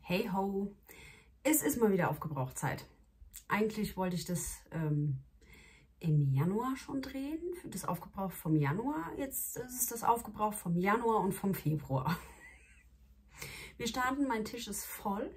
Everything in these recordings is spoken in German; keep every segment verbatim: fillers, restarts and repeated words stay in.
Hey ho, es ist mal wieder Aufgebrauchtzeit. Eigentlich wollte ich das ähm, im Januar schon drehen, für das Aufgebrauch vom Januar. Jetzt ist es das Aufgebrauch vom Januar und vom Februar. Wir starten, mein Tisch ist voll.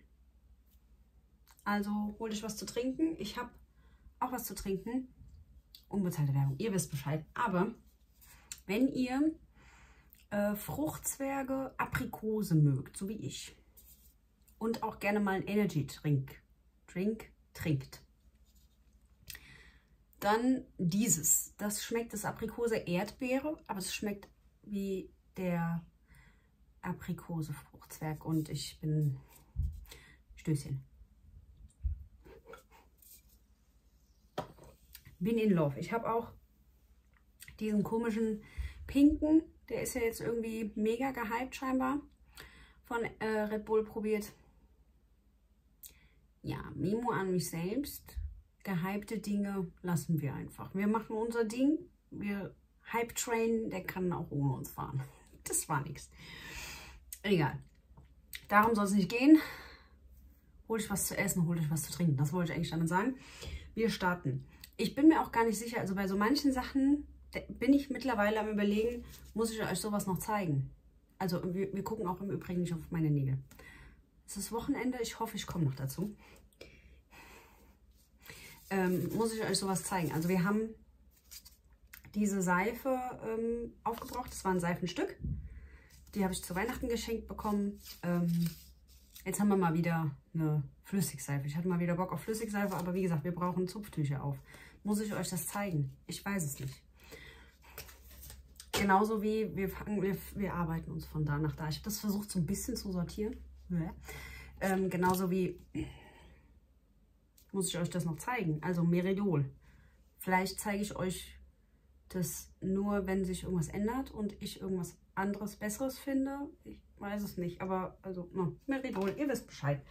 Also hol dich was zu trinken. Ich habe auch was zu trinken. Unbezahlte Werbung, ihr wisst Bescheid. Aber wenn ihr äh, Fruchtzwerge, Aprikose mögt, so wie ich, und auch gerne mal einen Energy Drink, Drink trinkt, dann dieses. Das schmeckt das Aprikose Erdbeere, aber es schmeckt wie der Aprikose Fruchtzwerg und ich bin Stößchen. Bin in love. Ich habe auch diesen komischen pinken, der ist ja jetzt irgendwie mega gehypt scheinbar, von äh, Red Bull probiert. Ja, Memo an mich selbst. Gehypte Dinge lassen wir einfach. Wir machen unser Ding. Wir Hype Train, der kann auch ohne uns fahren. Das war nichts. Egal. Darum soll es nicht gehen. Hol dich was zu essen, hol dich was zu trinken. Das wollte ich eigentlich damit sagen. Wir starten. Ich bin mir auch gar nicht sicher, also bei so manchen Sachen bin ich mittlerweile am Überlegen, muss ich euch sowas noch zeigen? Also wir, wir gucken auch im Übrigen nicht auf meine Nägel. Es ist Wochenende, ich hoffe, ich komme noch dazu. Ähm, muss ich euch sowas zeigen? Also wir haben diese Seife ähm, aufgebraucht, das war ein Seifenstück. Die habe ich zu Weihnachten geschenkt bekommen. Ähm, jetzt haben wir mal wieder eine Flüssigseife. Ich hatte mal wieder Bock auf Flüssigseife, aber wie gesagt, wir brauchen Zupftücher auf. Muss ich euch das zeigen? Ich weiß es nicht. Genauso wie wir, fangen, wir, wir arbeiten uns von da nach da. Ich habe das versucht so ein bisschen zu sortieren. Ja. Ähm, genauso wie, muss ich euch das noch zeigen, also Meridol. Vielleicht zeige ich euch das nur, wenn sich irgendwas ändert und ich irgendwas anderes, Besseres finde. Ich weiß es nicht, aber also no, Meridol, ihr wisst Bescheid.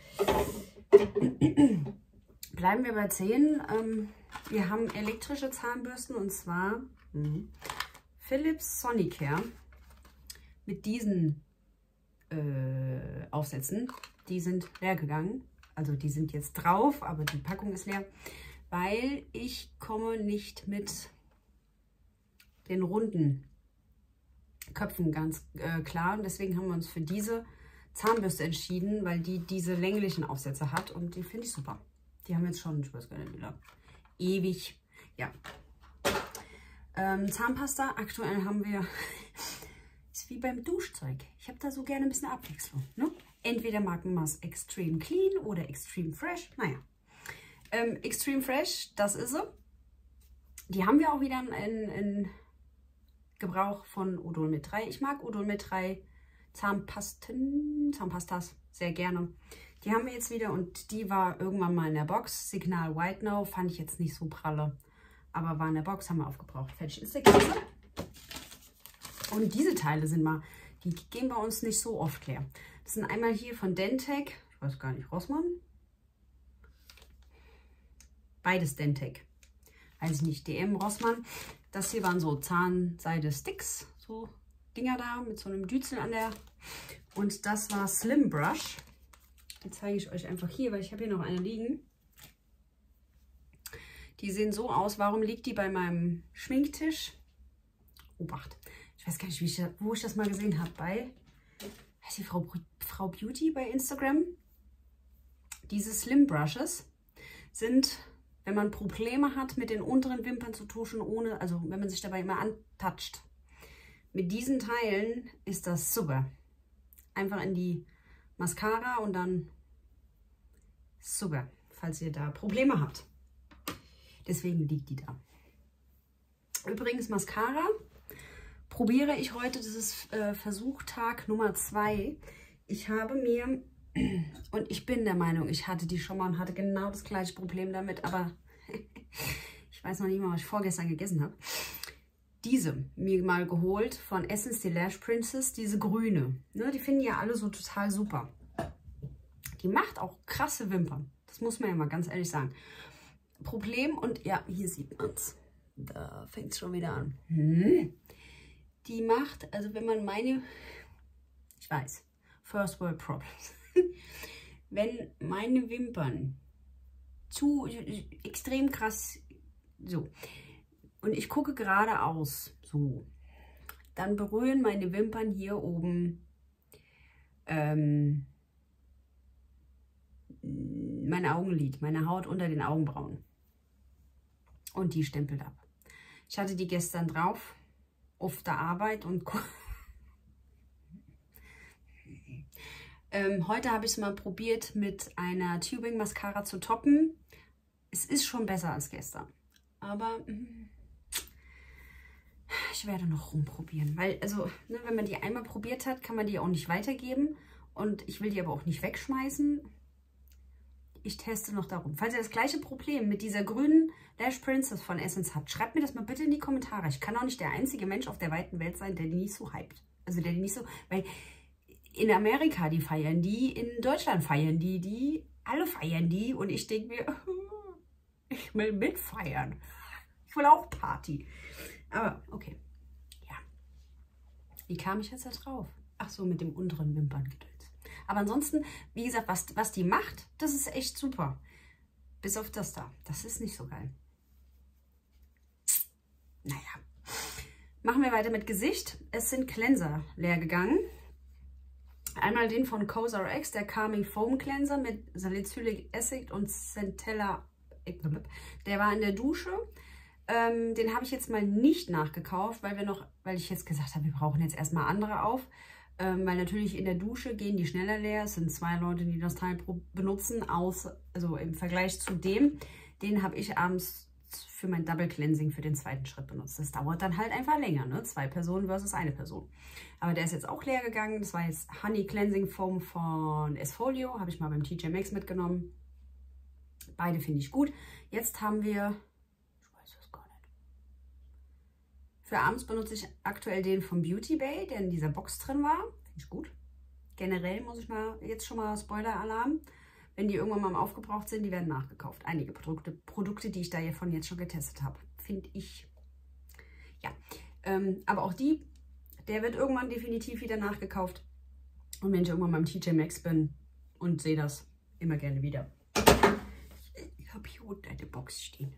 Bleiben wir bei Zähnen. Ähm, wir haben elektrische Zahnbürsten und zwar mh, Philips Sonicare mit diesen äh, Aufsätzen. Die sind leer gegangen. Also die sind jetzt drauf, aber die Packung ist leer, weil ich komme nicht mit den runden Köpfen ganz äh, klar. Und deswegen haben wir uns für diese Zahnbürste entschieden, weil die diese länglichen Aufsätze hat und die finde ich super. Die haben wir jetzt schon, ich weiß gar nicht, wie lange, ewig. Ja. Ähm, Zahnpasta, aktuell haben wir, ist wie beim Duschzeug. Ich habe da so gerne ein bisschen Abwechslung. Ne? Entweder Markenmaß Extreme Clean oder Extreme Fresh. Naja, ähm, Extreme Fresh, das ist sie. Die haben wir auch wieder in, in Gebrauch von Odonmet drei. Ich mag Odonmet drei Zahnpasten, Zahnpastas sehr gerne. Die haben wir jetzt wieder und die war irgendwann mal in der Box. Signal White Now fand ich jetzt nicht so pralle. Aber war in der Box, haben wir aufgebraucht. Fertig ist der Käse. Und diese Teile sind mal, die gehen bei uns nicht so oft leer. Das sind einmal hier von Dentec, ich weiß gar nicht, Rossmann. Beides Dentec. Weiß ich nicht, D M, Rossmann. Das hier waren so Zahnseide-Sticks, so Dinger da mit so einem Düzel an der. Und das war Slim Brush. Die zeige ich euch einfach hier, weil ich habe hier noch eine liegen. Die sehen so aus. Warum liegt die bei meinem Schminktisch? Obacht. Ich weiß gar nicht, wie ich, wo ich das mal gesehen habe. Bei, heißt die Frau, Frau Beauty bei Instagram. Diese Slim Brushes sind, wenn man Probleme hat, mit den unteren Wimpern zu tuschen, ohne, also wenn man sich dabei immer antatscht. Mit diesen Teilen ist das super. Einfach in die Mascara und dann super, falls ihr da Probleme habt. Deswegen liegt die da. Übrigens Mascara probiere ich heute, das ist äh, Versuchtag Nummer zwei. Ich habe mir, und ich bin der Meinung, ich hatte die schon mal und hatte genau das gleiche Problem damit, aber ich weiß noch nicht mal, was ich vorgestern gegessen habe. Diese mir mal geholt von Essence, die Lash Princess, diese grüne. Ne, die finden ja alle so total super. Die macht auch krasse Wimpern. Das muss man ja mal ganz ehrlich sagen. Problem, und ja, hier sieht man es. Da fängt es schon wieder an. Hm. Die macht, also wenn man meine, ich weiß, First World Problems. wenn meine Wimpern zu extrem krass, so, und ich gucke geradeaus, so, dann berühren meine Wimpern hier oben ähm, mein Augenlid, meine Haut unter den Augenbrauen. Und die stempelt ab. Ich hatte die gestern drauf, auf der Arbeit und ähm, heute habe ich es mal probiert, mit einer Tubing Mascara zu toppen. Es ist schon besser als gestern. Aber ich werde noch rumprobieren. Weil, also, ne, wenn man die einmal probiert hat, kann man die auch nicht weitergeben. Und ich will die aber auch nicht wegschmeißen. Ich teste noch darum. Falls ihr das gleiche Problem mit dieser grünen Lash Princess von Essence habt, schreibt mir das mal bitte in die Kommentare. Ich kann auch nicht der einzige Mensch auf der weiten Welt sein, der die nicht so hypt. Also der die nicht so, weil in Amerika die feiern die, in Deutschland feiern die, die, alle feiern die. Und ich denke mir, ich will mitfeiern. Ich will auch Party. Aber okay, ja. Wie kam ich jetzt da drauf? Ach so, mit dem unteren Wimperngedöns. Aber ansonsten, wie gesagt, was, was die macht, das ist echt super. Bis auf das da. Das ist nicht so geil. Naja. Machen wir weiter mit Gesicht. Es sind Cleanser leer gegangen. Einmal den von COSRX, der Calming Foam Cleanser mit Salicylic Acid und Centella. Der war in der Dusche. Ähm, den habe ich jetzt mal nicht nachgekauft, weil wir noch, weil ich jetzt gesagt habe, wir brauchen jetzt erstmal andere auf. Ähm, weil natürlich in der Dusche gehen die schneller leer. Es sind zwei Leute, die das Teil benutzen, aus, also im Vergleich zu dem. Den habe ich abends für mein Double Cleansing für den zweiten Schritt benutzt. Das dauert dann halt einfach länger, ne? Zwei Personen versus eine Person. Aber der ist jetzt auch leer gegangen. Das war jetzt Honey Cleansing Foam von S-Folio. Habe ich mal beim T J Maxx mitgenommen. Beide finde ich gut. Jetzt haben wir, ich weiß es gar nicht. Für abends benutze ich aktuell den von Beauty Bay, der in dieser Box drin war. Finde ich gut. Generell muss ich mal, jetzt schon mal Spoiler-Alarm. Wenn die irgendwann mal aufgebraucht sind, die werden nachgekauft. Einige Produkte, Produkte, die ich da hiervon jetzt schon getestet habe. Finde ich. Ja, ähm, aber auch die, der wird irgendwann definitiv wieder nachgekauft. Und wenn ich irgendwann beim T J Maxx bin und sehe das, immer gerne wieder. Ich habe hier unten eine Box stehen.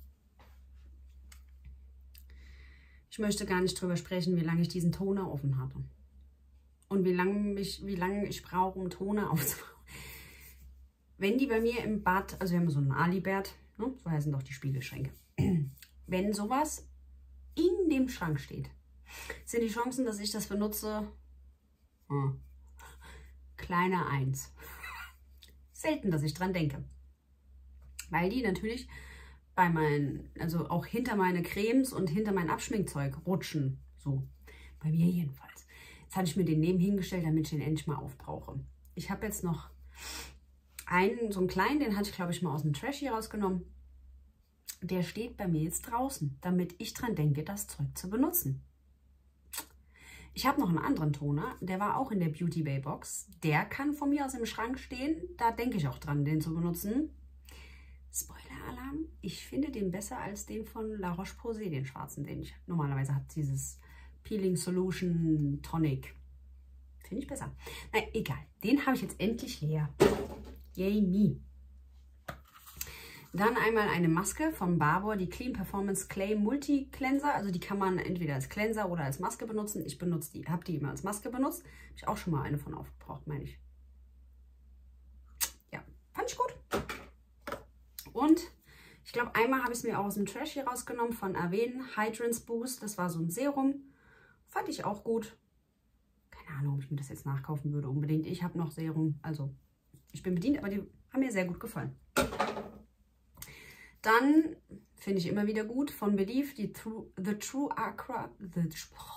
Ich möchte gar nicht drüber sprechen, wie lange ich diesen Toner offen hatte. Und wie lange ich, wie lange ich brauche, um Toner aufzubauen. Wenn die bei mir im Bad, also wir haben so einen Alibert, ne, so heißen doch die Spiegelschränke. Wenn sowas in dem Schrank steht, sind die Chancen, dass ich das benutze, hm, kleiner eins. Selten, dass ich dran denke. Weil die natürlich bei meinen, also auch hinter meine Cremes und hinter mein Abschminkzeug rutschen. So, bei mir jedenfalls. Jetzt hatte ich mir den neben hingestellt, damit ich den endlich mal aufbrauche. Ich habe jetzt noch einen, so einen kleinen, den hatte ich glaube ich mal aus dem Trashy rausgenommen. Der steht bei mir jetzt draußen, damit ich dran denke, das Zeug zu benutzen. Ich habe noch einen anderen Toner, der war auch in der Beauty Bay Box. Der kann von mir aus im Schrank stehen, da denke ich auch dran, den zu benutzen. Spoiler-Alarm, ich finde den besser als den von La Roche-Posay, den schwarzen, den ich normalerweise habe, dieses Peeling Solution Tonic. Finde ich besser. Na, egal, den habe ich jetzt endlich leer. Yay me. Dann einmal eine Maske von Barbour, die Clean Performance Clay Multi Cleanser. Also die kann man entweder als Cleanser oder als Maske benutzen. Ich benutze die, habe die immer als Maske benutzt. Habe ich auch schon mal eine von aufgebraucht, meine ich. Ja, fand ich gut. Und ich glaube, einmal habe ich es mir auch aus dem Trash hier rausgenommen von Avene Hydrance Boost. Das war so ein Serum. Fand ich auch gut. Keine Ahnung, ob ich mir das jetzt nachkaufen würde unbedingt. Ich habe noch Serum, also ich bin bedient, aber die haben mir sehr gut gefallen. Dann finde ich immer wieder gut von Belif die True, The True Aqua, The,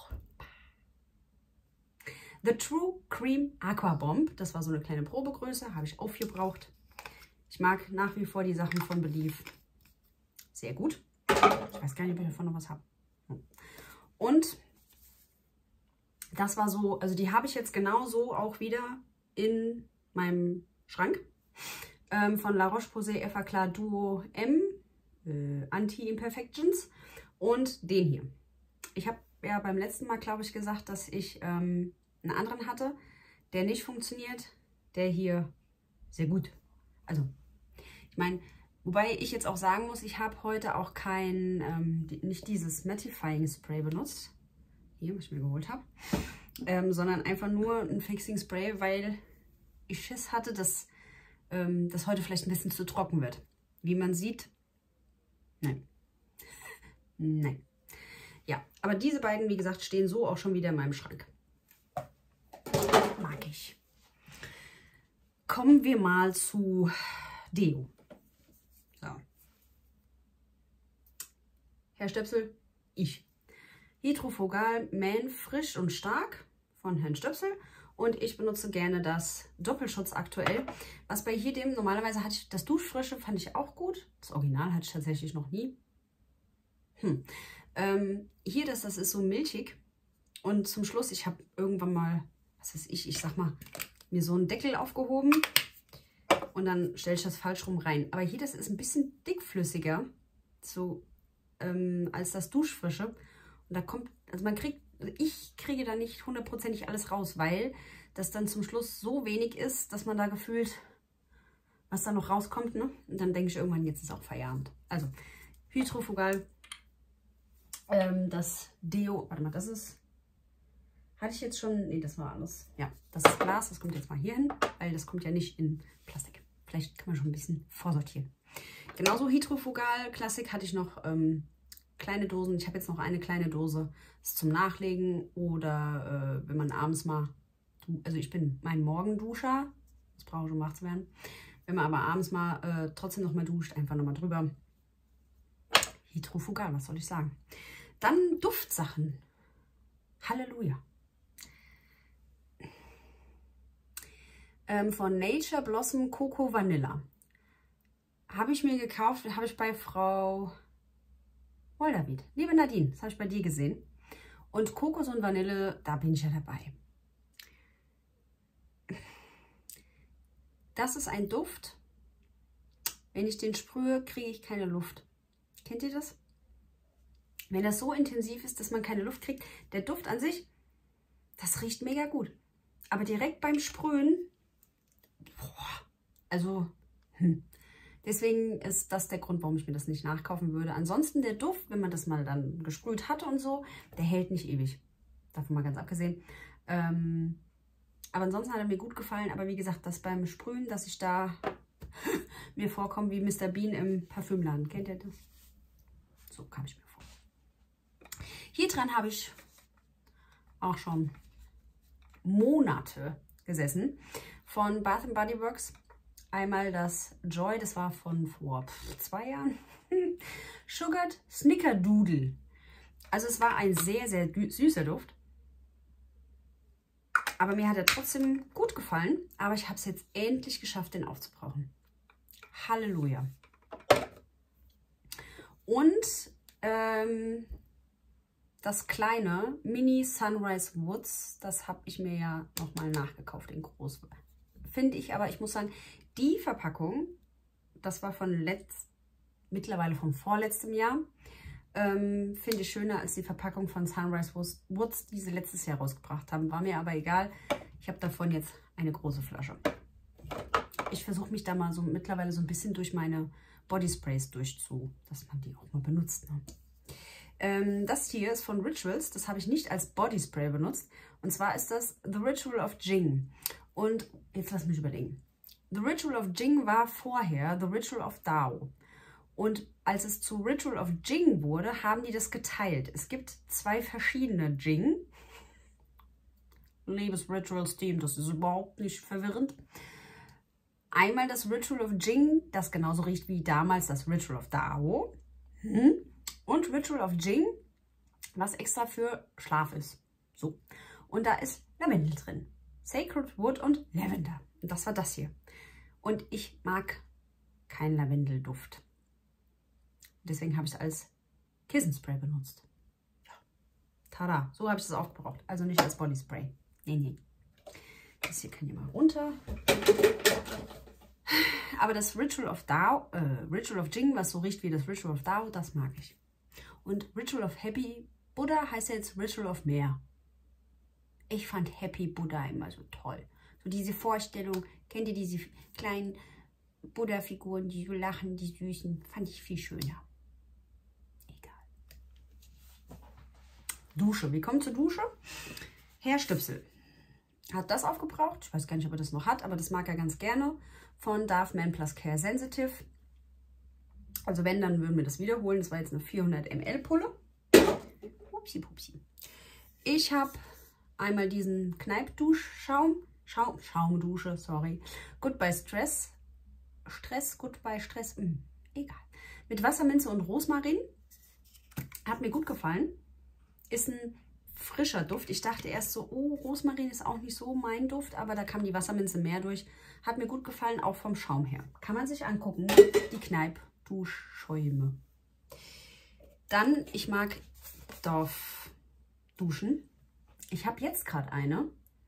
The True Cream Aqua Bomb. Das war so eine kleine Probegröße, habe ich aufgebraucht. Ich mag nach wie vor die Sachen von Belif sehr gut. Ich weiß gar nicht, ob ich davon noch was habe. Und das war so, also die habe ich jetzt genauso auch wieder in meinem Schrank. Ähm, von La Roche-Posay Effaclar Duo M äh, Anti-Imperfections und den hier. Ich habe ja beim letzten Mal, glaube ich, gesagt, dass ich ähm, einen anderen hatte, der nicht funktioniert. Der hier sehr gut. Also, ich meine, wobei ich jetzt auch sagen muss, ich habe heute auch kein, ähm, die, nicht dieses Mattifying Spray benutzt. Hier, was ich mir geholt habe. Ähm, sondern einfach nur ein Fixing Spray, weil ich Schiss hatte, dass ähm, das heute vielleicht ein bisschen zu trocken wird. Wie man sieht, nein. Nein. Ja, aber diese beiden, wie gesagt, stehen so auch schon wieder in meinem Schrank. Mag ich. Kommen wir mal zu Deo. So. Herr Stöpsel, ich. Hydrofugal Man Frisch und Stark von Herrn Stöpsel. Und ich benutze gerne das Doppelschutz aktuell. Was bei hier dem, normalerweise hatte ich das Duschfrische, fand ich auch gut. Das Original hatte ich tatsächlich noch nie. Hm. Ähm, hier, das, das ist so milchig. Und zum Schluss, ich habe irgendwann mal, was weiß ich, ich sag mal, mir so einen Deckel aufgehoben. Und dann stelle ich das falsch rum rein. Aber hier, das ist ein bisschen dickflüssiger, so ähm, als das Duschfrische. Und da kommt, also man kriegt, ich kriege da nicht hundertprozentig alles raus, weil das dann zum Schluss so wenig ist, dass man da gefühlt, was da noch rauskommt, ne? Und dann denke ich irgendwann, jetzt ist auch Feierabend. Also, Hydrofugal, ähm, das Deo, warte mal, das ist, hatte ich jetzt schon, nee, das war alles. Ja, das ist Glas, das kommt jetzt mal hier hin, weil das kommt ja nicht in Plastik. Vielleicht kann man schon ein bisschen vorsortieren. Genauso Hydrofugal Klassik hatte ich noch ähm, kleine Dosen. Ich habe jetzt noch eine kleine Dose, das ist zum Nachlegen oder äh, wenn man abends mal, also ich bin mein Morgenduscher, das brauche ich, um wach zu werden. Wenn man aber abends mal äh, trotzdem noch mal duscht, einfach noch mal drüber. Hydrofugal, was soll ich sagen? Dann Duftsachen. Halleluja. Ähm, von Nature Blossom Coco Vanilla. Habe ich mir gekauft, habe ich bei Frau Wolderwied. Liebe Nadine, das habe ich bei dir gesehen. Und Kokos und Vanille, da bin ich ja dabei. Das ist ein Duft. Wenn ich den sprühe, kriege ich keine Luft. Kennt ihr das? Wenn das so intensiv ist, dass man keine Luft kriegt. Der Duft an sich, das riecht mega gut. Aber direkt beim Sprühen, boah, also, hm. Deswegen ist das der Grund, warum ich mir das nicht nachkaufen würde. Ansonsten der Duft, wenn man das mal dann gesprüht hatte und so, der hält nicht ewig. Davon mal ganz abgesehen. Ähm, aber ansonsten hat er mir gut gefallen. Aber wie gesagt, das beim Sprühen, dass ich da mir vorkomme wie Mister Bean im Parfümladen. Kennt ihr das? So kam ich mir vor. Hier dran habe ich auch schon Monate gesessen. Von Bath and Body Works. Einmal das Joy, das war von vor zwei Jahren. Sugared Snickerdoodle. Also es war ein sehr, sehr süßer Duft. Aber mir hat er trotzdem gut gefallen. Aber ich habe es jetzt endlich geschafft, den aufzubrauchen. Halleluja. Und ähm, das kleine Mini Sunrise Woods, das habe ich mir ja nochmal nachgekauft in groß. Finde ich, aber ich muss sagen, die Verpackung, das war von letzt, mittlerweile von vorletztem Jahr, ähm, finde ich schöner als die Verpackung von Sunrise Woods, die sie letztes Jahr rausgebracht haben. War mir aber egal. Ich habe davon jetzt eine große Flasche. Ich versuche mich da mal so mittlerweile so ein bisschen durch meine Bodysprays durchzu, dass man die auch mal benutzt. Ne? Ähm, das hier ist von Rituals. Das habe ich nicht als Bodyspray benutzt. Und zwar ist das The Ritual of Jing. Und jetzt lass mich überlegen. The Ritual of Jing war vorher The Ritual of Dao. Und als es zu Ritual of Jing wurde, haben die das geteilt. Es gibt zwei verschiedene Jing. Liebes Rituals-Team, das ist überhaupt nicht verwirrend. Einmal das Ritual of Jing, das genauso riecht wie damals das Ritual of Dao. Und Ritual of Jing, was extra für Schlaf ist. So. Und da ist Lavendel drin. Sacred Wood und Lavender. Und das war das hier. Und ich mag keinen Lavendelduft. Deswegen habe ich es als Kissenspray benutzt. Ja. Tada, so habe ich es aufgebraucht. Also nicht als Bodyspray. Nee, nee. Das hier kann hier mal runter. Aber das Ritual of Dao, äh, Ritual of Jing, was so riecht wie das Ritual of Dao, das mag ich. Und Ritual of Happy Buddha heißt ja jetzt Ritual of Meer. Ich fand Happy Buddha immer so toll. So diese Vorstellung, Kennt ihr diese kleinen Buddha-Figuren, die so lachen, die süßen? Fand ich viel schöner. Egal. Dusche. Wir kommen zur Dusche. Herr Stöpsel hat das aufgebraucht. Ich weiß gar nicht, ob er das noch hat, aber das mag er ganz gerne. Von Dove Men Plus Care Sensitive. Also wenn, dann würden wir das wiederholen. Das war jetzt eine vierhundert Milliliter Pulle. Pupsi, pupsi. Ich habe einmal diesen Kneippduschschaum. Schaum, Schaumdusche, sorry. Goodbye Stress. Stress, Goodbye Stress. Mh, egal. Mit Wasserminze und Rosmarin. Hat mir gut gefallen. Ist ein frischer Duft. Ich dachte erst so, oh, Rosmarin ist auch nicht so mein Duft, aber da kam die Wasserminze mehr durch. Hat mir gut gefallen, auch vom Schaum her. Kann man sich angucken. Die Kneipp-Duschschäume. Dann, ich mag Dove Duschen. Ich habe jetzt gerade eine.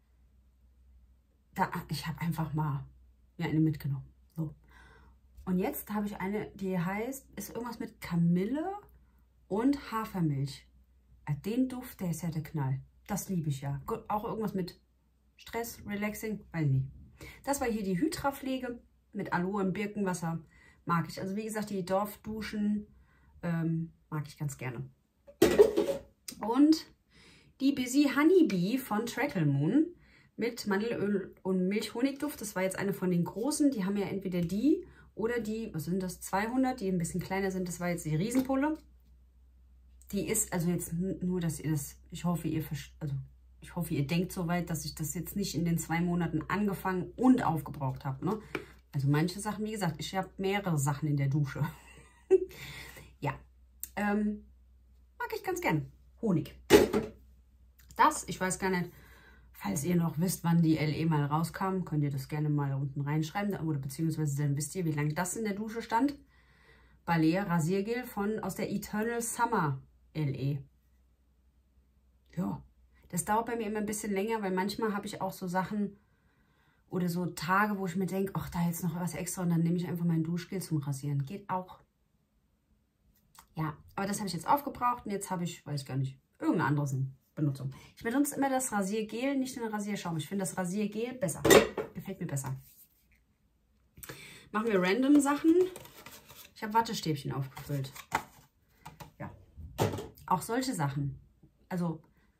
Da, ich habe einfach mal ja, eine mitgenommen. So. Und jetzt habe ich eine, die heißt, ist irgendwas mit Kamille und Hafermilch. Den Duft, der ist ja der Knall. Das liebe ich ja. Gut, auch irgendwas mit Stress, Relaxing, weiß nicht. Das war hier die Hydra-Pflege mit Aloe und Birkenwasser. Mag ich. Also wie gesagt, die Dorfduschen ähm, mag ich ganz gerne. Und die Busy Honeybee von Trackle Moon mit Mandelöl und Milchhonigduft. Das war jetzt eine von den großen. Die haben ja entweder die oder die, was sind das, zweihundert, die ein bisschen kleiner sind. Das war jetzt die Riesenpulle. Die ist, also jetzt nur, dass ihr das, ich hoffe, ihr, also ich hoffe, ihr denkt soweit, dass ich das jetzt nicht in den zwei Monaten angefangen und aufgebraucht habe. Ne? Also manche Sachen, wie gesagt, ich habe mehrere Sachen in der Dusche. Ja, ähm, mag ich ganz gern. Honig. Das, ich weiß gar nicht, falls ihr noch wisst, wann die L E mal rauskam, könnt ihr das gerne mal unten reinschreiben. Oder beziehungsweise dann wisst ihr, wie lange das in der Dusche stand. Balea Rasiergel von aus der Eternal Summer L E. Ja, das dauert bei mir immer ein bisschen länger, weil manchmal habe ich auch so Sachen oder so Tage, wo ich mir denke, ach, da jetzt noch was extra und dann nehme ich einfach mein Duschgel zum Rasieren. Geht auch. Ja, aber das habe ich jetzt aufgebraucht und jetzt habe ich, weiß gar nicht, irgendeine andere Benutzung. Ich benutze immer das Rasiergel, nicht den Rasierschaum. Ich finde das Rasiergel besser. Gefällt mir besser. Machen wir random Sachen. Ich habe Wattestäbchen aufgefüllt. Ja, auch solche Sachen. Also,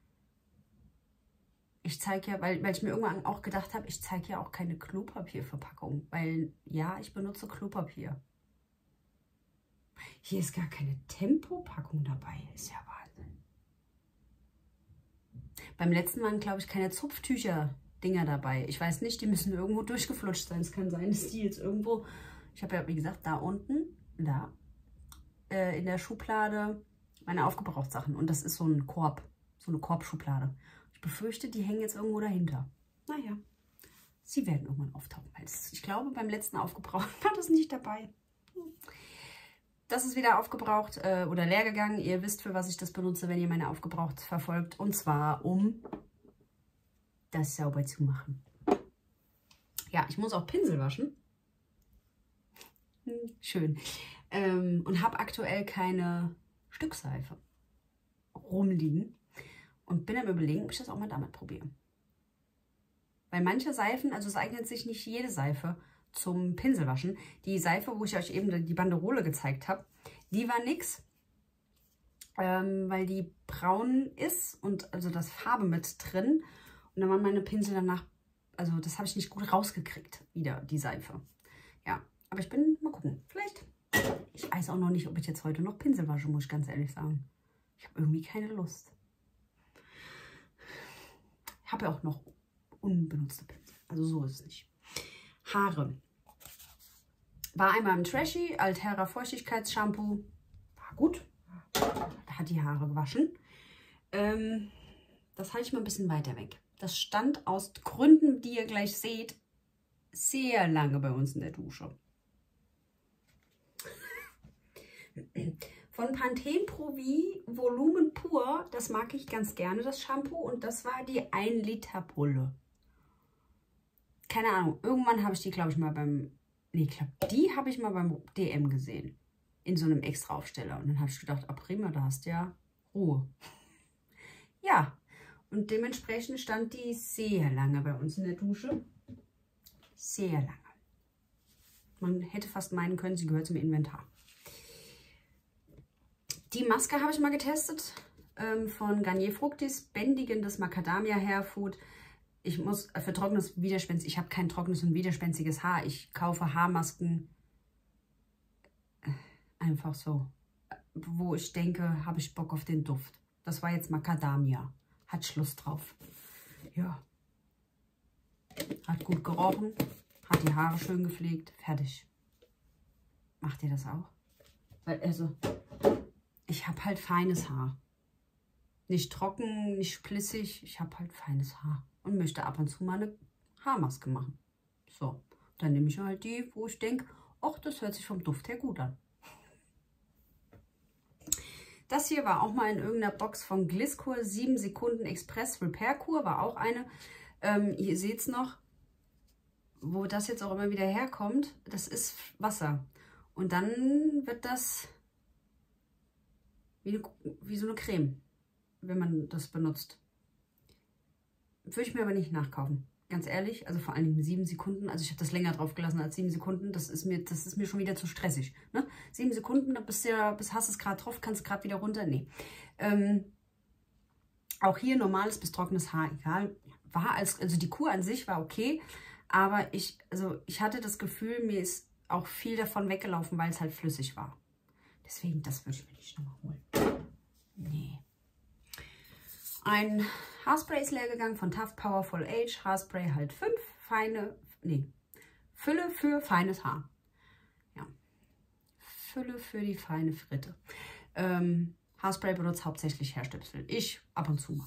ich zeige ja, weil, weil ich mir irgendwann auch gedacht habe, ich zeige ja auch keine Klopapierverpackung. Weil, ja, ich benutze Klopapier. Hier ist gar keine Tempopackung dabei. Ist ja Wahnsinn. Beim letzten waren, glaube ich, keine Zupftücher-Dinger dabei. Ich weiß nicht, die müssen irgendwo durchgeflutscht sein. Es kann sein, dass die jetzt irgendwo... Ich habe ja, wie gesagt, da unten, da, äh, in der Schublade meine Aufgebrauchtsachen. Und das ist so ein Korb, so eine Korbschublade. Ich befürchte, die hängen jetzt irgendwo dahinter. Naja, sie werden irgendwann auftauchen. Ich glaube, beim letzten Aufgebraucht war das nicht dabei. Das ist wieder aufgebraucht äh, oder leer gegangen. Ihr wisst, für was ich das benutze, wenn ihr meine Aufgebraucht verfolgt. Und zwar, um das sauber zu machen. Ja, ich muss auch Pinsel waschen. Schön. Ähm, und habe aktuell keine Stückseife rumliegen. Und bin am Überlegen, ob ich das auch mal damit probiere. Weil manche Seifen, also es eignet sich nicht jede Seife zum Pinselwaschen. Die Seife, wo ich euch eben die Banderole gezeigt habe, die war nix. Ähm, weil die braun ist und also das Farbe mit drin. Und dann waren meine Pinsel danach, also das habe ich nicht gut rausgekriegt, wieder die Seife. Ja. Aber ich bin, mal gucken, vielleicht. Ich weiß auch noch nicht, ob ich jetzt heute noch Pinsel wasche, muss ich ganz ehrlich sagen. Ich habe irgendwie keine Lust. Ich habe ja auch noch unbenutzte Pinsel. Also so ist es nicht. Haare. War einmal im Trashy, Altera Feuchtigkeitsshampoo. War gut. Hat die Haare gewaschen. Ähm, das halte ich mal ein bisschen weiter weg. Das stand aus Gründen, die ihr gleich seht, sehr lange bei uns in der Dusche. Von Pantene Pro V Volumen Pur, das mag ich ganz gerne, das Shampoo. Und das war die ein Liter Pulle. Keine Ahnung, irgendwann habe ich die, glaube ich, mal beim... Nee, ich glaube, die habe ich mal beim D M gesehen. In so einem extra Aufsteller. Und dann habe ich gedacht, ah, prima, da hast du ja Ruhe. Ja, und dementsprechend stand die sehr lange bei uns in der Dusche. sehr lange. Man hätte fast meinen können, sie gehört zum Inventar. Die Maske habe ich mal getestet ähm, von Garnier Fructis, bändigendes Macadamia Hairfood. Ich muss äh, für trockenes, widerspenstig, ich habe kein trockenes und widerspenstiges Haar. Ich kaufe Haarmasken äh, einfach so, wo ich denke, habe ich Bock auf den Duft. Das war jetzt Macadamia. Hat Schluss drauf. Ja. Hat gut gerochen. Hat die Haare schön gepflegt. Fertig. Macht ihr das auch? Weil, also, ich habe halt feines Haar. Nicht trocken, nicht splissig. Ich habe halt feines Haar. Und möchte ab und zu mal eine Haarmaske machen. So. Dann nehme ich halt die, wo ich denke, ach, das hört sich vom Duft her gut an. Das hier war auch mal in irgendeiner Box von Gliskur. sieben Sekunden Express Repair Kur war auch eine. Ähm, ihr seht es noch, wo das jetzt auch immer wieder herkommt. Das ist Wasser. Und dann wird das wie, eine, wie so eine Creme, wenn man das benutzt. Würde ich mir aber nicht nachkaufen. Ganz ehrlich, also vor allen Dingen sieben Sekunden. Also ich habe das länger drauf gelassen als sieben Sekunden. Das ist mir, das ist mir schon wieder zu stressig. Ne? Sieben Sekunden, dann bist du ja, bis hast es gerade drauf, kannst gerade wieder runter. Nee. Ähm, auch hier normales bis trockenes Haar, egal. War als, also die Kur an sich war okay, aber ich, also ich hatte das Gefühl, mir ist auch viel davon weggelaufen, weil es halt flüssig war. Deswegen, das würde ich mir nicht nochmal holen. Nee. Ein Haarspray ist leer gegangen von Tough Powerful Age. Haarspray halt fünf feine, nee, Fülle für feines Haar. Ja, Fülle für die feine Fritte. Ähm, Haarspray benutzt hauptsächlich Haarstöpsel. Ich ab und zu mal.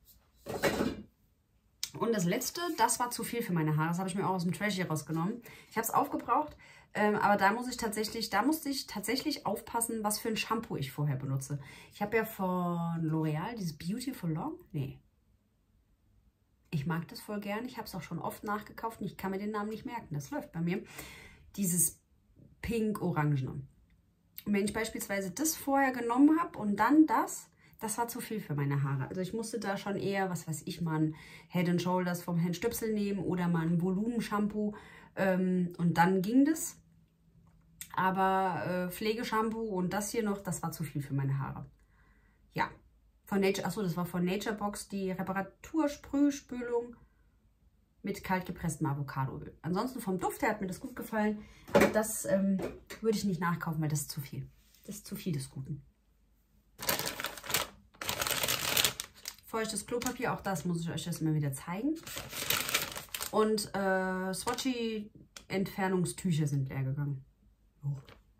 Und das letzte, das war zu viel für meine Haare. Das habe ich mir auch aus dem Trashy rausgenommen. Ich habe es aufgebraucht, ähm, aber da muss ich tatsächlich, da musste ich tatsächlich aufpassen, was für ein Shampoo ich vorher benutze. Ich habe ja von L'Oreal dieses Beautiful Long. Nee. Ich mag das voll gern. Ich habe es auch schon oft nachgekauft und ich kann mir den Namen nicht merken. Das läuft bei mir. Dieses Pink-Orangene. Und wenn ich beispielsweise das vorher genommen habe und dann das, das war zu viel für meine Haare. Also ich musste da schon eher, was weiß ich, mal ein Head and Shoulders vom Herrn Stöpsel nehmen oder mal ein Volumenshampoo. Ähm, und dann ging das. Aber äh, Pflegeshampoo und das hier noch, das war zu viel für meine Haare. Ja, von Nature, achso, das war von Nature Box die Reparatursprühspülung mit kalt gepresstem Avocadoöl. Ansonsten vom Duft her hat mir das gut gefallen. Aber das ähm, würde ich nicht nachkaufen, weil das ist zu viel. Das ist zu viel des Guten. Feuchtes Klopapier, auch das muss ich euch das immer wieder zeigen. Und äh, Swatchy Entfernungstücher sind leer gegangen. Oh.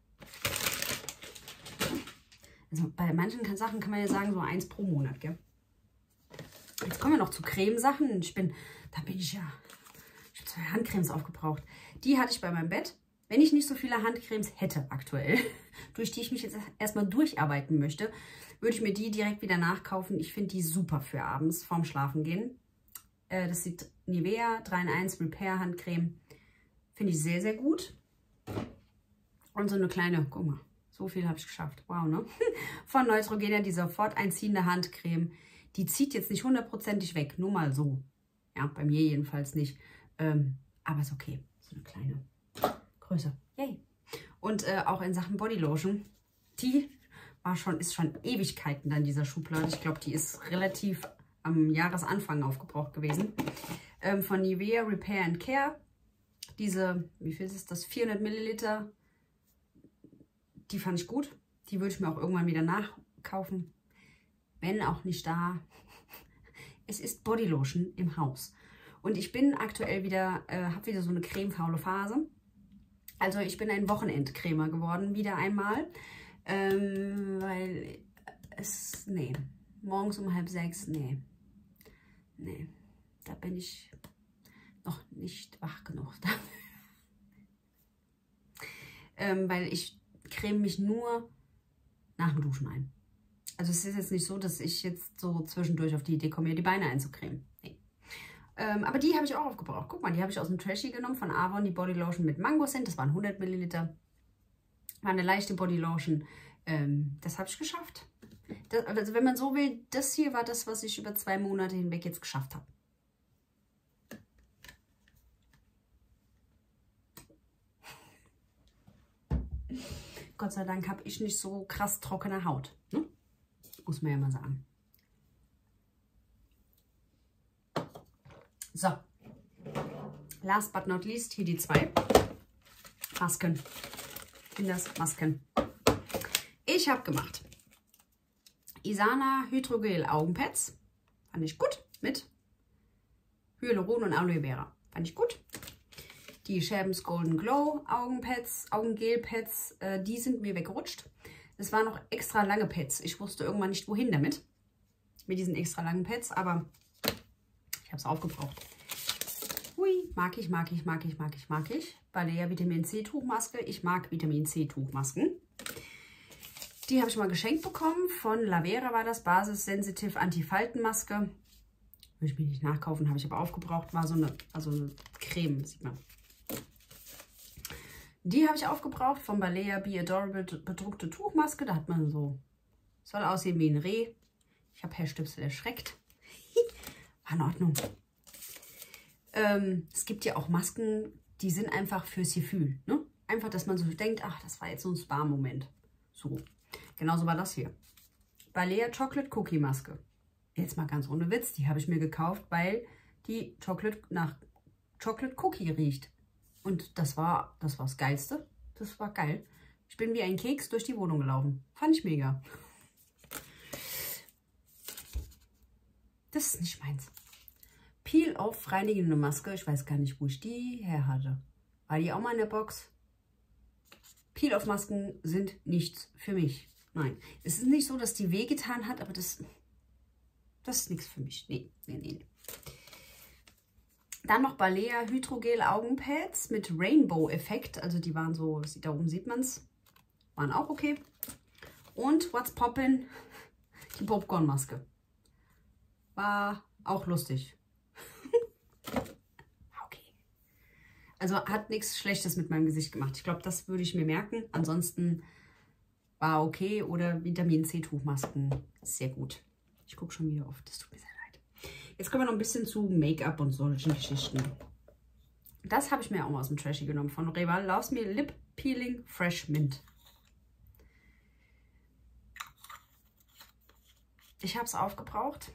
Also bei manchen Sachen kann man ja sagen, so eins pro Monat, gell? Jetzt kommen wir noch zu Cremesachen. Ich bin, da bin ich ja, ich habe zwei Handcremes aufgebraucht. Die hatte ich bei meinem Bett. Wenn ich nicht so viele Handcremes hätte aktuell, durch die ich mich jetzt erstmal durcharbeiten möchte, würde ich mir die direkt wieder nachkaufen. Ich finde die super für abends vorm Schlafengehen. Äh, das sieht Nivea drei in eins Repair Handcreme. Finde ich sehr, sehr gut. Und so eine kleine, guck mal, so viel habe ich geschafft. Wow, ne? Von Neutrogena, die sofort einziehende Handcreme. Die zieht jetzt nicht hundertprozentig weg, nur mal so. Ja, bei mir jedenfalls nicht. Ähm, aber ist okay. So eine kleine Größe. Yay. Und äh, auch in Sachen Bodylotion, die war schon, ist schon Ewigkeiten dann dieser Schublade. Ich glaube, die ist relativ am Jahresanfang aufgebraucht gewesen. Ähm, von Nivea Repair and Care. Diese, wie viel ist das? vierhundert Milliliter. Die fand ich gut. Die würde ich mir auch irgendwann wieder nachkaufen. Wenn auch nicht da. Es ist Bodylotion im Haus. Und ich bin aktuell wieder, äh, habe wieder so eine cremefaule Phase. Also ich bin ein Wochenendcremer geworden, wieder einmal. Ähm, weil es, nee, morgens um halb sechs, nee. Nee, da bin ich noch nicht wach genug. ähm, weil ich creme mich nur nach dem Duschen ein. Also es ist jetzt nicht so, dass ich jetzt so zwischendurch auf die Idee komme, mir die Beine einzucremen. Nee. Ähm, aber die habe ich auch aufgebraucht. Guck mal, die habe ich aus dem Trashy genommen von Avon, die Bodylotion mit Mango Scent. Das waren hundert Milliliter. War eine leichte Bodylotion. Ähm, das habe ich geschafft. Das, also wenn man so will, das hier war das, was ich über zwei Monate hinweg jetzt geschafft habe. Gott sei Dank habe ich nicht so krass trockene Haut. Ne? Muss man ja mal sagen. So. Last but not least, hier die zwei Masken. Kinders Masken. Ich habe gemacht Isana Hydrogel Augenpads. Fand ich gut. Mit Hyaluron und Aloe Vera. Fand ich gut. Die Shabams Golden Glow Augenpads, Augengelpads, äh, die sind mir weggerutscht. Es waren noch extra lange Pads. Ich wusste irgendwann nicht, wohin damit. Mit diesen extra langen Pads, aber ich habe es aufgebraucht. Hui, mag ich, mag ich, mag ich, mag ich, mag ich. Balea Vitamin C Tuchmaske. Ich mag Vitamin C Tuchmasken. Die habe ich mal geschenkt bekommen. Von Lavera war das. Basis Sensitive Anti-Faltenmaske. Würde ich mir nicht nachkaufen, habe ich aber aufgebraucht. War so eine, also eine Creme, sieht man. Die habe ich aufgebraucht von Balea Be Adorable bedruckte Tuchmaske. Da hat man so, soll aussehen wie ein Reh. Ich habe Herr Stöpsel erschreckt. War in Ordnung. Ähm, es gibt ja auch Masken, die sind einfach fürs Gefühl. Ne? Einfach, dass man so denkt, ach, das war jetzt so ein Spa-Moment. So, genauso war das hier. Balea Chocolate Cookie Maske. Jetzt mal ganz ohne Witz, die habe ich mir gekauft, weil die Chocolate nach Chocolate Cookie riecht. Und das war das war das Geilste. Das war geil. Ich bin wie ein Keks durch die Wohnung gelaufen. Fand ich mega. Das ist nicht meins. Peel-Off reinigende Maske. Ich weiß gar nicht, wo ich die her hatte. War die auch mal in der Box? Peel-Off-Masken sind nichts für mich. Nein. Es ist nicht so, dass die wehgetan hat, aber das, das ist nichts für mich. Nee, nee, nee, nee. Dann noch Balea Hydrogel Augenpads mit Rainbow-Effekt. Also die waren so, da oben sieht man es. Waren auch okay. Und What's Poppin'? Die Popcorn-Maske. War auch lustig. Okay. Also hat nichts Schlechtes mit meinem Gesicht gemacht. Ich glaube, das würde ich mir merken. Ansonsten war okay. Oder Vitamin C Tuchmasken. Sehr gut. Ich gucke schon wieder auf. Das tut mir sehr leid. Jetzt kommen wir noch ein bisschen zu Make-up und solchen Geschichten. Das habe ich mir auch mal aus dem Trashy genommen. Von Reval Loves Me Lip Peeling Fresh Mint. Ich habe es aufgebraucht.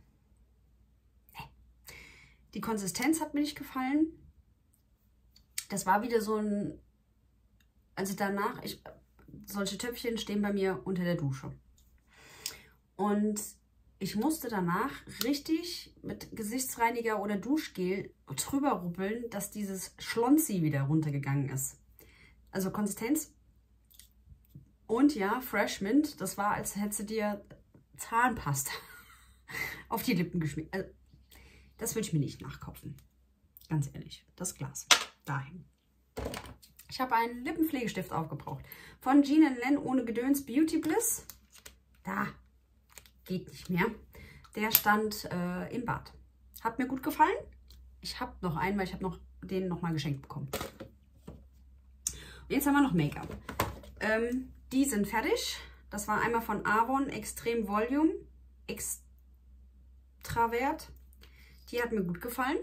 Die Konsistenz hat mir nicht gefallen. Das war wieder so ein... Also danach, ich, solche Töpfchen stehen bei mir unter der Dusche. Und ich musste danach richtig mit Gesichtsreiniger oder Duschgel drüber rubbeln, dass dieses Schlonzi wieder runtergegangen ist. Also Konsistenz. Und ja, Fresh Mint, das war, als hättest du dir Zahnpasta auf die Lippen geschmiert. Also, das würde ich mir nicht nachkaufen. Ganz ehrlich. Das Glas. Dahin. Ich habe einen Lippenpflegestift aufgebraucht. Von Jean and Len ohne Gedöns Beauty Bliss. Da. Geht nicht mehr. Der stand äh, im Bad. Hat mir gut gefallen. Ich habe noch einen, weil ich habe noch den nochmal geschenkt bekommen. Und jetzt haben wir noch Make-up. Ähm, die sind fertig. Das war einmal von Avon Extreme Volume. Extravert. Die hat mir gut gefallen.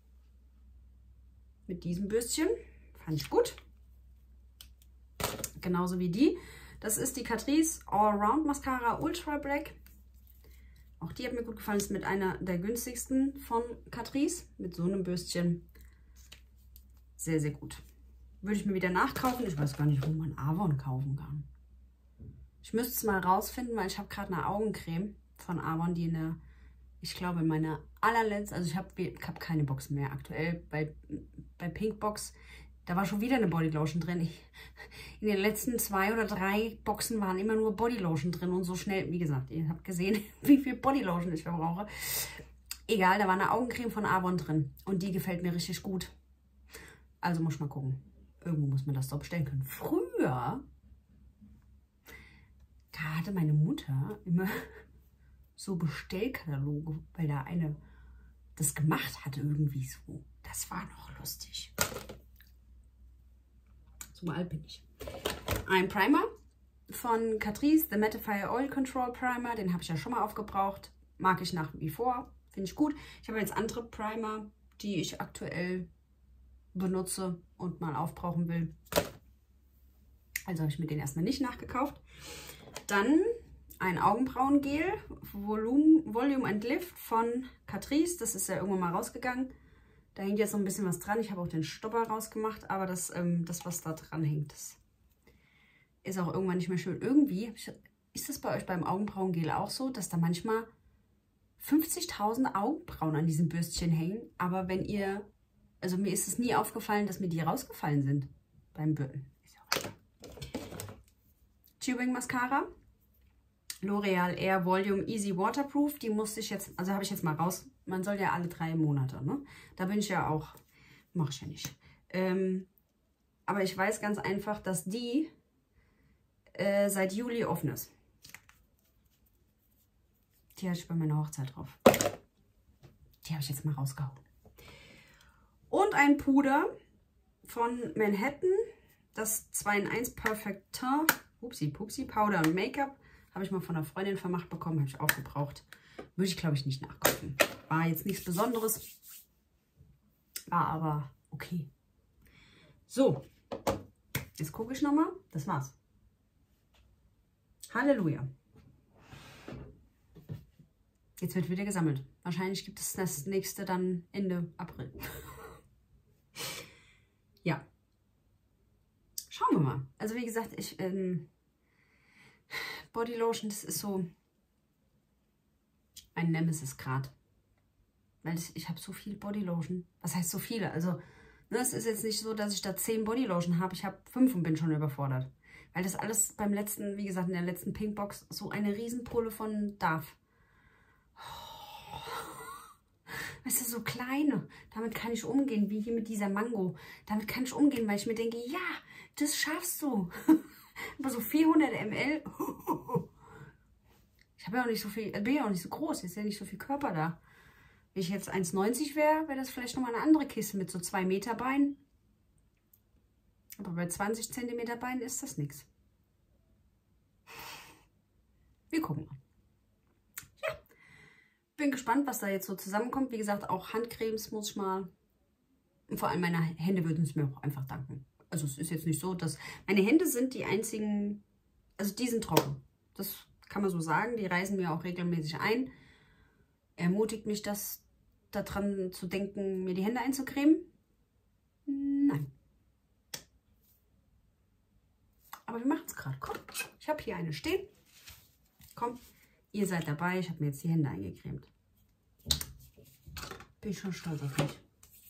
Mit diesem Bürstchen. Fand ich gut. Genauso wie die. Das ist die Catrice Allround Mascara Ultra Black. Auch die hat mir gut gefallen. Ist mit einer der günstigsten von Catrice. Mit so einem Bürstchen. Sehr, sehr gut. Würde ich mir wieder nachkaufen. Ich weiß gar nicht, wo man Avon kaufen kann. Ich müsste es mal rausfinden, weil ich habe gerade eine Augencreme von Avon, die in der, ich glaube, in meiner allerletzten, also ich habe ich hab keine Boxen mehr aktuell. Bei, bei Pinkbox, da war schon wieder eine Bodylotion drin. Ich, in den letzten zwei oder drei Boxen waren immer nur Bodylotion drin und so schnell, wie gesagt, ihr habt gesehen, wie viel Bodylotion ich verbrauche. Egal, da war eine Augencreme von Avon drin und die gefällt mir richtig gut. Also muss ich mal gucken. Irgendwo muss man das doch bestellen können. Früher, da hatte meine Mutter immer so Bestellkataloge, weil da eine das gemacht hatte irgendwie so. Das war noch lustig. So alt bin ich. Ein Primer von Catrice, The Mattifier Oil Control Primer. Den habe ich ja schon mal aufgebraucht. Mag ich nach wie vor. Finde ich gut. Ich habe jetzt andere Primer, die ich aktuell benutze und mal aufbrauchen will. Also habe ich mir den erstmal nicht nachgekauft. Dann ein Augenbrauengel, Volume, Volume and Lift von Catrice. Das ist ja irgendwann mal rausgegangen. Da hängt jetzt noch ein bisschen was dran. Ich habe auch den Stopper rausgemacht, aber das, ähm, das was da dran hängt, das ist auch irgendwann nicht mehr schön. Irgendwie ist das bei euch beim Augenbrauengel auch so, dass da manchmal fünfzigtausend Augenbrauen an diesem Bürstchen hängen. Aber wenn ihr, also mir ist es nie aufgefallen, dass mir die rausgefallen sind beim Bürsten. Tubing Mascara. L'Oreal Air Volume Easy Waterproof. Die musste ich jetzt, also habe ich jetzt mal raus. Man soll ja alle drei Monate, ne? Da bin ich ja auch, mache ich ja nicht. Ähm, aber ich weiß ganz einfach, dass die äh, seit Juli offen ist. Die hatte ich bei meiner Hochzeit drauf. Die habe ich jetzt mal rausgehauen. Und ein Puder von Manhattan. Das zwei in eins Perfect Teint. Upsi, Pupsi, Powder und Make-up. Habe ich mal von einer Freundin vermacht bekommen, habe ich auch gebraucht. Würde ich, glaube ich, nicht nachkaufen. War jetzt nichts Besonderes. War aber okay. So, jetzt gucke ich nochmal. Das war's. Halleluja. Jetzt wird wieder gesammelt. Wahrscheinlich gibt es das nächste dann Ende April. Ja. Schauen wir mal. Also wie gesagt, ich... Ähm, Bodylotion, das ist so ein Nemesis-Grad. Weil ich, ich habe so viel Bodylotion. Was heißt so viele? Also, ne, es ist jetzt nicht so, dass ich da zehn Bodylotion habe. Ich habe fünf und bin schon überfordert. Weil das alles beim letzten, wie gesagt, in der letzten Pinkbox so eine Riesenpulle von Dove. Oh. Weißt du, so kleine. Damit kann ich umgehen, wie hier mit dieser Mango. Damit kann ich umgehen, weil ich mir denke, ja, das schaffst du. Aber so vierhundert Milliliter. Ich habe ja auch nicht so viel, bin ja auch nicht so groß, ist ja nicht so viel Körper da. Wenn ich jetzt eins neunzig wäre, wäre das vielleicht nochmal eine andere Kiste mit so zwei Meter Beinen. Aber bei zwanzig Zentimeter Beinen ist das nichts. Wir gucken mal. Ja, bin gespannt, was da jetzt so zusammenkommt. Wie gesagt, auch Handcremes muss ich mal. Und vor allem meine Hände würden es mir auch einfach danken. Also es ist jetzt nicht so, dass... Meine Hände sind die einzigen... Also die sind trocken. Das kann man so sagen. Die reisen mir auch regelmäßig ein. Ermutigt mich das, daran zu denken, mir die Hände einzucremen? Nein. Aber wir machen es gerade. Komm, ich habe hier eine stehen. Komm, ihr seid dabei. Ich habe mir jetzt die Hände eingecremt. Bin ich schon stolz auf mich.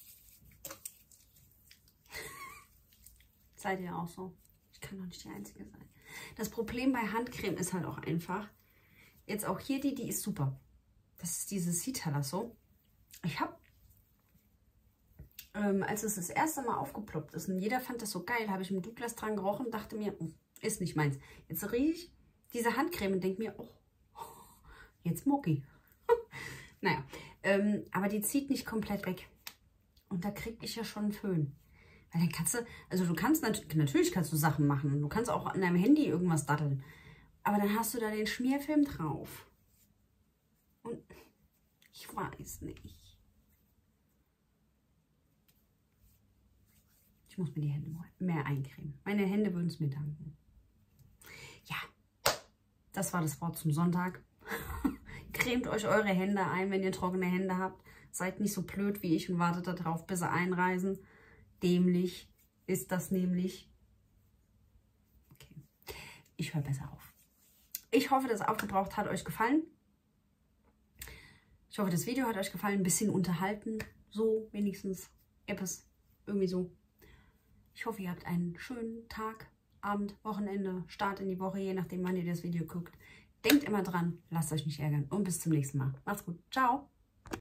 Seid ihr auch so? Ich kann doch nicht die Einzige sein. Das Problem bei Handcreme ist halt auch einfach, jetzt auch hier die, die ist super. Das ist diese Citralasso. Ich habe, ähm, als es das erste Mal aufgeploppt ist und jeder fand das so geil, habe ich mit Douglas dran gerochen und dachte mir, ist nicht meins. Jetzt rieche ich diese Handcreme und denke mir, oh, jetzt Mucki. Naja, ähm, aber die zieht nicht komplett weg. Und da kriege ich ja schon einen Föhn. Weil dann kannst du, also du kannst, nat natürlich kannst du Sachen machen. Du kannst auch an deinem Handy irgendwas datteln. Aber dann hast du da den Schmierfilm drauf. Und ich weiß nicht. Ich muss mir die Hände mehr eincremen. Meine Hände würden es mir danken. Ja, das war das Wort zum Sonntag. Cremt euch eure Hände ein, wenn ihr trockene Hände habt. Seid nicht so blöd wie ich und wartet darauf, bis sie einreisen. Dämlich ist das nämlich. Okay, ich höre besser auf. Ich hoffe, das Aufgebraucht hat euch gefallen. Ich hoffe, das Video hat euch gefallen. Ein bisschen unterhalten. So wenigstens. Etwas. Irgendwie so. Ich hoffe, ihr habt einen schönen Tag, Abend, Wochenende, Start in die Woche, je nachdem, wann ihr das Video guckt. Denkt immer dran, lasst euch nicht ärgern und bis zum nächsten Mal. Macht's gut. Ciao.